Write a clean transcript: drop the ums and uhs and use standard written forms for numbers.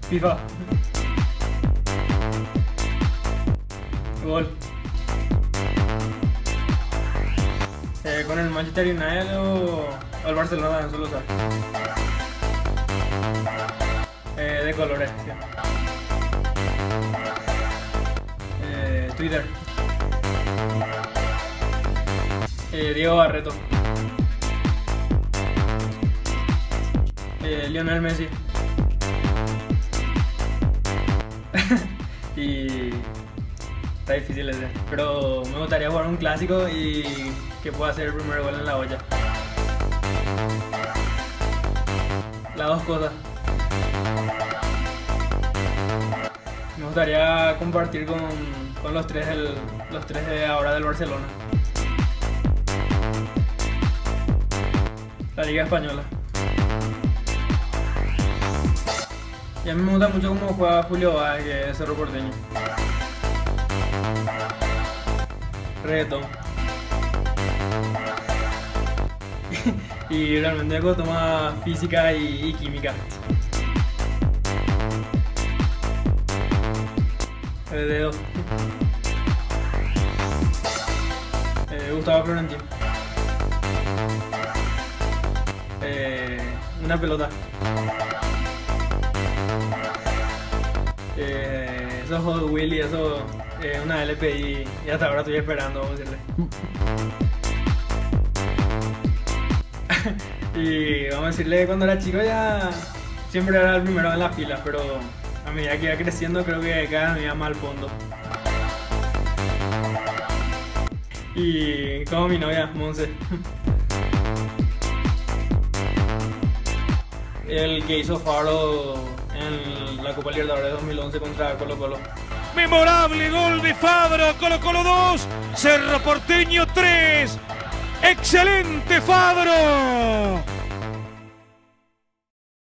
FIFA. Gol. ¿Con el Manchester United o el Barcelona en solo usar? De colores, sí. Twitter. Diego Barreto. Lionel Messi. Y está difícil ese, pero me gustaría jugar un clásico y que pueda hacer el primer gol en la olla. Las dos cosas. Me gustaría compartir con los tres de ahora del Barcelona. La Liga Española. Y a mí me gusta mucho cómo juega Julio Báez, que es Cerro Porteño. Reggaetón. Y realmente algo toma física y química. El dedo. Gustavo Florentino. Una pelota. Eso Hot Willy, eso una LPI y hasta ahora estoy esperando, vamos a decirle. Y vamos a decirle que cuando era chico ya siempre era el primero en la fila, pero a medida que iba creciendo creo que cada vez me iba más al fondo. Y como mi novia, Monse. El que hizo Faro en la Copa Libertadores de 2011 contra Colo Colo. Memorable gol de Fabro, Colo Colo 2, Cerro Porteño 3. ¡Excelente Fabro!